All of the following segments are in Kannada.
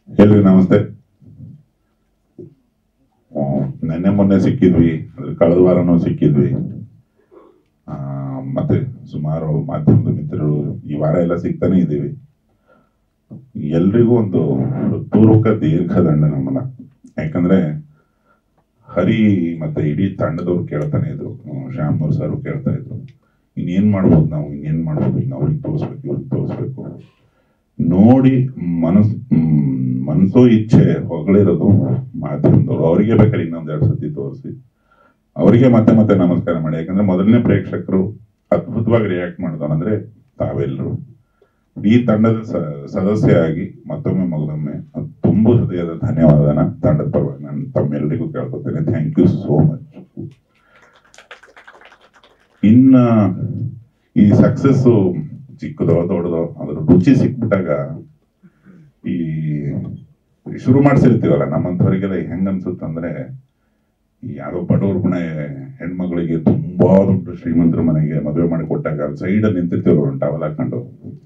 ಎಲ್ರಿಗೂ ನಮಸ್ತೆ. ನೆನ್ನೆ ಮೊನ್ನೆ ಸಿಕ್ಕಿದ್ವಿ, ಕಳೆದ ವಾರನೂ ಸಿಕ್ಕಿದ್ವಿ. ಮತ್ತೆ ಸುಮಾರು ಮಾಧ್ಯಮದ ಮಿತ್ರರು ಈ ವಾರ ಎಲ್ಲ ಸಿಗ್ತಾನೆ ಇದ್ದೀವಿ. ಎಲ್ರಿಗೂ ಒಂದು ಹೃತ್ಪೂರ್ವಕ ದೀರ್ಘ ದಂಡ ನಮ್ಮನ್ನ. ಯಾಕಂದ್ರೆ ಹರಿ ಮತ್ತೆ ಇಡೀ ತಂಡದವ್ರು ಕೇಳ್ತಾನೆ ಇದ್ರು, ಶ್ಯಾಮ್ನವ್ರು ಸರ್ ಕೇಳ್ತಾ ಇದ್ರು, ಇನ್ನೇನ್ ಮಾಡ್ಬೋದು ನಾವು, ಇನ್ನೇನ್ ಮಾಡ್ಬೋದು, ಇನ್ನು ಅವ್ರಿಗೆ ತೋರಿಸ್ಬೇಕು, ಇವ್ರಿಗೆ ತೋರಿಸ್ಬೇಕು ನೋಡಿ ಮನಸ್ಸೋ ಇಚ್ಛೆ ಹೊಗಳಿರೋದು ಮಾಧ್ಯಮದವ್ರು. ಅವರಿಗೆ ಬೇಕಾದ್ರೆ ಇನ್ನೊಂದೆರಡು ಸತಿ ತೋರಿಸಿ ಅವರಿಗೆ ಮತ್ತೆ ಮತ್ತೆ ನಮಸ್ಕಾರ ಮಾಡಿ. ಯಾಕಂದ್ರೆ ಮೊದಲನೇ ಪ್ರೇಕ್ಷಕರು ಅದ್ಭುತವಾಗಿ ರಿಯಾಕ್ಟ್ ಮಾಡಿದವನು ಅಂದ್ರೆ ತಾವೆಲ್ಲರೂ. ಈ ತಂಡದ ಸದಸ್ಯ ಆಗಿ ಮತ್ತೊಮ್ಮೆ ಮಗದೊಮ್ಮೆ ತುಂಬ ಹೃದಯದ ಧನ್ಯವಾದನ ತಂಡದ ಪರವಾಗಿ ನಾನು ತಮ್ಮೆಲ್ಲರಿಗೂ ಕೇಳ್ಕೊತೇನೆ. Thank you so much. ಇನ್ನ ಈ ಸಕ್ಸಸ್ ಚಿಕ್ಕದೋ ದೊಡ್ಡದೋ ಅದ್ರ ರುಚಿ ಸಿಕ್ಬಿಟ್ಟಾಗ ಈ ಶುರು ಮಾಡಿಸಿರ್ತೀವಲ್ಲ, ನಮ್ಮಂಥವ್ರಿಗೆಲ್ಲ ಹೆಂಗ್ ಅನ್ಸುತ್ತಂದ್ರೆ, ಯಾರೋ ಬಡವ್ರ ಗುಣ ಹೆಣ್ಮಗಳಿಗೆ ತುಂಬಾ ದೊಡ್ಡ ಶ್ರೀಮಂತರ ಮನೆಗೆ ಮದುವೆ ಮಾಡಿ ಕೊಟ್ಟಾಗ ಸೈಡಲ್ಲಿ ನಿಂತಿರ್ತೀವಲ್ಲ ಒಂದು ಟವಲ್ ಹಾಕೊಂಡು,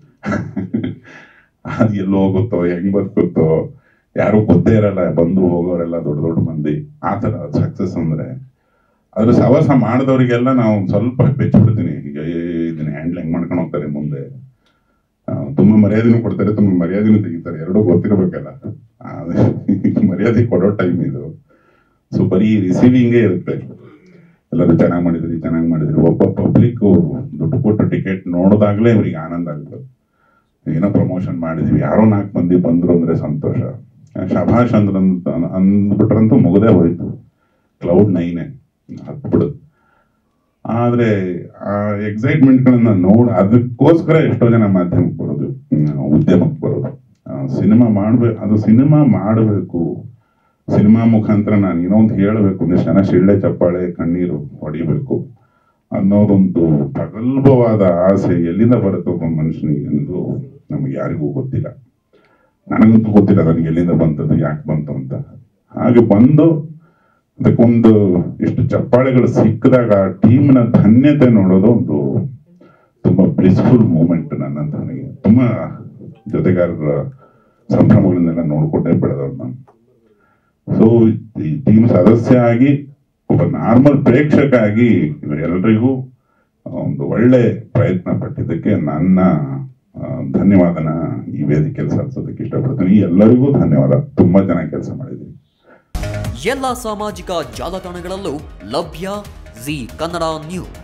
ಅದು ಎಲ್ಲೋ ಹೋಗುತ್ತೋ ಹೆಂಗ್ ಬದುಕುತ್ತೋ ಯಾರು ಗೊತ್ತೇ ಇರಲ್ಲ, ಬಂದು ಹೋಗೋರೆಲ್ಲ ದೊಡ್ಡ ದೊಡ್ಡ ಮಂದಿ. ಆ ಥರ ಸಕ್ಸಸ್ ಅಂದ್ರೆ ಅದ್ರ ಸವಾಸ ಮಾಡಿದವ್ರಿಗೆಲ್ಲ ನಾವು ಸ್ವಲ್ಪ ಬೆಚ್ಚಿಬಿಡ್ತೀನಿ. ಈಗ ಇದನ್ನ ಹ್ಯಾಂಡಲ್ ಹೆಂಗ್ ಮಾಡ್ಕೊಂಡು ಹೋಗ್ತಾರೆ ಮುಂದೆ, ತುಂಬಾ ಮರ್ಯಾದೆನೂ ಕೊಡ್ತಾರೆ, ತುಂಬಾ ಮರ್ಯಾದೆನೂ ತೆಗಿತಾರೆ, ಎರಡೂ ಗೊತ್ತಿರ್ಬೇಕಲ್ಲ. ಮರ್ಯಾದೆ ಕೊಡೋ ಟೈಮ್ ಇದು. ಸೊ ಬರೀ ರಿಸೀವಿಂಗೇ ಇರುತ್ತೆ. ಎಲ್ಲರೂ ಚೆನ್ನಾಗಿ ಮಾಡಿದ್ರಿ. ಒಬ್ಬ ಪಬ್ಲಿಕ್ ದುಡ್ಡು ಕೊಟ್ಟು ಟಿಕೆಟ್ ನೋಡಿದಾಗಲೇ ಅವ್ರಿಗೆ ಆನಂದ ಆಗುತ್ತೆ. ಏನೋ ಪ್ರಮೋಷನ್ ಮಾಡಿದ್ವಿ, ಯಾರೋ 4 ಮಂದಿ ಬಂದ್ರು ಅಂದ್ರೆ ಸಂತೋಷ, ಶಭಾಷ್ ಅಂದ್ಬಿಟ್ರಂತೂ ಮುಗದೇ ಹೋಯ್ತು, ಕ್ಲೌಡ್ 9 ಹತ್ಬಿಡುದು. ಆದ್ರೆ ಆ ಎಕ್ಸೈಟ್ಮೆಂಟ್ಗಳನ್ನ ಅದಕ್ಕೋಸ್ಕರ ಎಷ್ಟೋ ಜನ ಮಾಧ್ಯಮಕ್ಕೆ ಬರೋದು, ಉದ್ಯಮಕ್ಕೆ ಬರೋದು. ಸಿನಿಮಾ ಮಾಡಬೇಕು, ಸಿನಿಮಾ ಮುಖಾಂತರ ನಾನು ಏನೋ ಒಂದು ಹೇಳಬೇಕು, ಒಂದಿಷ್ಟು ಜನ ಶಿಳ್ಳೆ ಚಪ್ಪಾಳೆ ಕಣ್ಣೀರು ಹೊಡಿಬೇಕು ಅನ್ನೋದೊಂದು ಪ್ರಗಲ್ಭವಾದ ಆಸೆ ಎಲ್ಲಿಂದ ಬರುತ್ತೆ ಒಬ್ಬ ಮನುಷ್ಯನಿಗೆ ಎಂದು ನಮ್ಗೆ ಯಾರಿಗೂ ಗೊತ್ತಿಲ್ಲ. ನನಗಂತೂ ಗೊತ್ತಿಲ್ಲ ನನಗೆ ಎಲ್ಲಿಂದ ಬಂತದ್ದು, ಯಾಕೆ ಬಂತು ಅಂತ. ಹಾಗೆ ಬಂದು ಅದಕ್ಕೊಂದು ಎಷ್ಟು ಚಪ್ಪಾಳೆಗಳು ಸಿಕ್ಕಿದಾಗ ಟೀಮ್ನ ಧನ್ಯತೆ ನೋಡೋದು ಒಂದು ತುಂಬಾ ಬ್ಲಿಸ್ಫುಲ್ ಮೂಮೆಂಟ್. ನನ್ನಂತವನಿಗೆ ತುಂಬಾ ಜೊತೆಗಾರರ ಸಂಭ್ರಮಗಳನ್ನೆಲ್ಲ ನೋಡ್ಕೊಂಡೇ ಬೆಳೆದವ್ರು ನಾನು. ಸೊ ಈ ಟೀಮ್ ಸದಸ್ಯ ಆಗಿ ಒಬ್ಬ ನಾರ್ಮಲ್ ಪ್ರೇಕ್ಷಕ ಆಗಿ ಇವರೆಲ್ಲರಿಗೂ ಒಂದು ಒಳ್ಳೆ ಪ್ರಯತ್ನ ಪಟ್ಟಿದ್ದಕ್ಕೆ ನನ್ನ ಧನ್ಯವಾದನ ಈ ವೇದಿಕೆಯಲ್ಲಿ ಸಲ್ಲಿಸೋದಕ್ಕೆ ಇಷ್ಟಪಡ್ತೀನಿ. ಎಲ್ಲರಿಗೂ ಧನ್ಯವಾದ. ತುಂಬಾ ಚೆನ್ನಾಗಿ ಕೆಲಸ ಮಾಡಿದ್ದೀನಿ. ಎಲ್ಲ ಸಾಮಾಜಿಕ ಜಾಲತಾಣಗಳಲ್ಲೂ ಲಭ್ಯ ಜೀ ಕನ್ನಡ ನ್ಯೂಸ್.